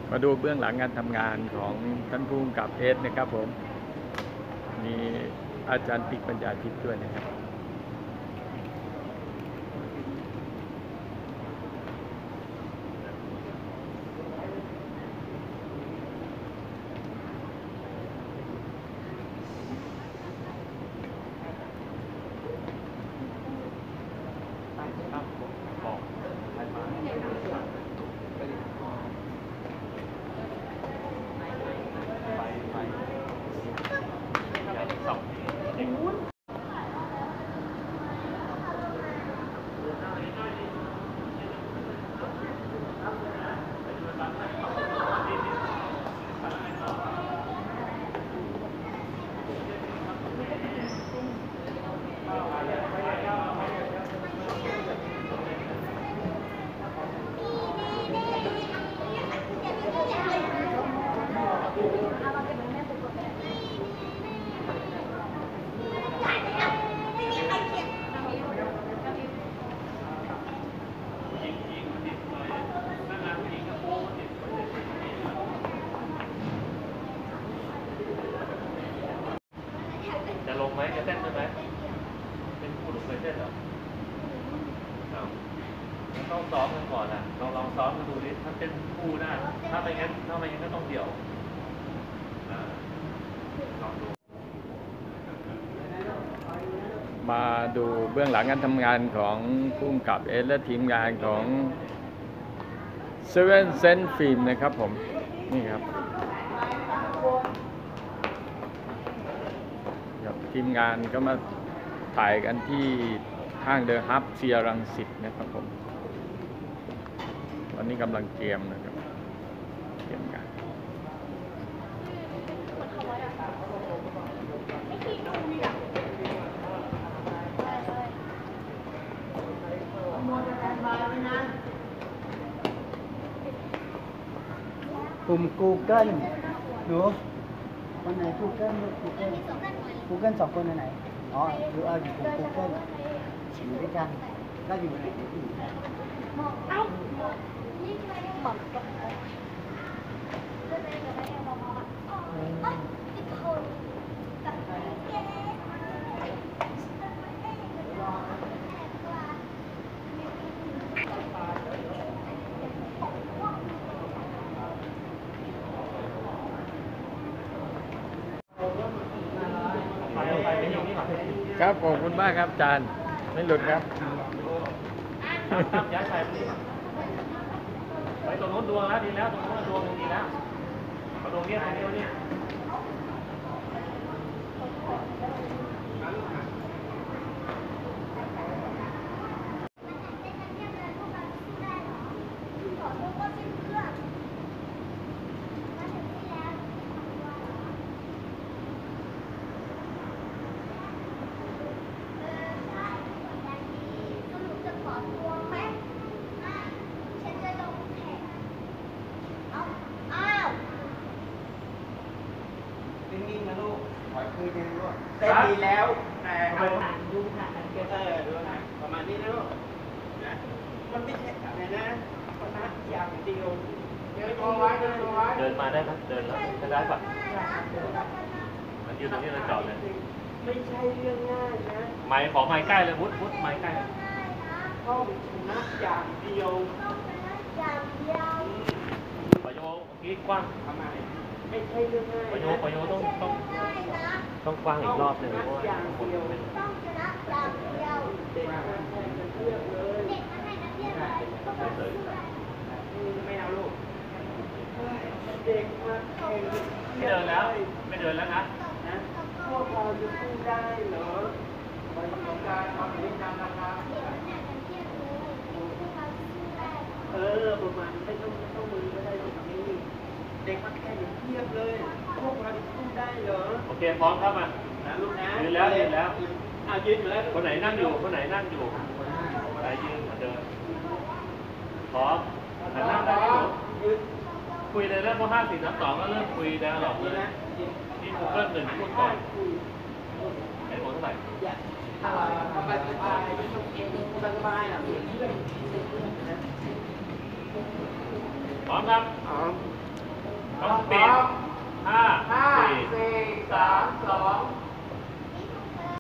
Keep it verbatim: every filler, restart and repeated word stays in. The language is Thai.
มาดูเบื้องหลังการทำงานของท่านผู้กำกับเอสนะครับผมมีอาจารย์ปิ๊กปัญญาทิพย์ด้วยนะครับจะลงไหมจะเต้นได้ไหมเป็นผู้เคยเต้นเหรอเอาต้องซ้อมกันก่อนอ่ะลองลองซ้อมกันดูดิถ้าเต้นคู่ได้ถ้าไม่งั้นถ้าไม่งั้นก็ต้องเดี่ยวลองดูมาดูเบื้องหลังการทำงานของผู้กำกับเอสและทีมงานของเซเว่นเซนต์ฟิล์มนะครับผมนี่ครับทีมงานก็มาถ่ายกันที่ห้างเดอะฮับเซียรังสิตนะครับผมวันนี้กำลังเตรียมนะครับเตรียมงานกลุ่ม Google หนูคนไหน Google ลูก Google Google สองคนไหนอ๋อหรือเอาอยู่กลุ่ม Google อยู่ด้วยกันก็อยู่ในที่เอ้าบอกครับขอบคุณมากครับอาจารย์ไม่หลุดครับย้ายไปไปตรงโน้นดวงแล้วดีแล้วตรงโน้นดวงดีแล้วเอาตรงนี้ตรงนี้นี่เต้นดีแล้วแต่เอาดูค่ะเออดูนะประมาณนี้นะลูกนะมันไม่ใช่อะไรนะคณะอย่างเดียวเดินตัวไว้เดินตัวไว้เดินมาได้ไหมเดินแล้วจะได้ปะมันยืนตรงนี้เราจอดเลยไม่ใช่เรื่องง่ายนะไม้ขอไม้ใกล้เลยวุ้ดวุ้ดไม้ใกล้ต้องชนะอย่างเดียวอย่างเดียวประโยคกี้กว้างทำไมไม่ใช่เรื่องง่ายประโยคประโยคต้องต้องต้องกว้างอีกรอบหนึ่งเพราะว่าคนไม่ต้องชนะอย่างเดียวเด็กมาแข่งกันเพื่อเลยเด็กมาให้นักเรียนเลยต้องมาสู้ได้ไม่เอาลูกเด็กมาแข่งไม่เดินแล้วไม่เดินแล้วนะนะพวกเราจะสู้ได้เหรอไปสงการทำเรื่องการนะครับเออประมาณไม่ต้องไม่ต้องมือก็ได้ตรงนี้เด็กมาแข่งเทียบเลยพวกเราจะสู้ได้เหรอโอเคพร้อมครับมานะลูกนะยืนแล้วยืนแล้วอ่ายืนอยู่แล้วคนไหนนั่งอยู่คนไหนนั่งอยู่คนไหนยืนเหมือนเดิมพร้อมหันหน้าไปยืนคุยเลยแล้วพอห้าสี่นับสองก็เริ่มคุยแล้วหรอกเลยนี่กูเริ่มหนึ่งพูดก่อนไอ้โมเท่าไหร่สบายสบายสบายสบายอ่ะพร้อมครับพร้อมต้องสปีดห้าห้าสี่สี่สามสอง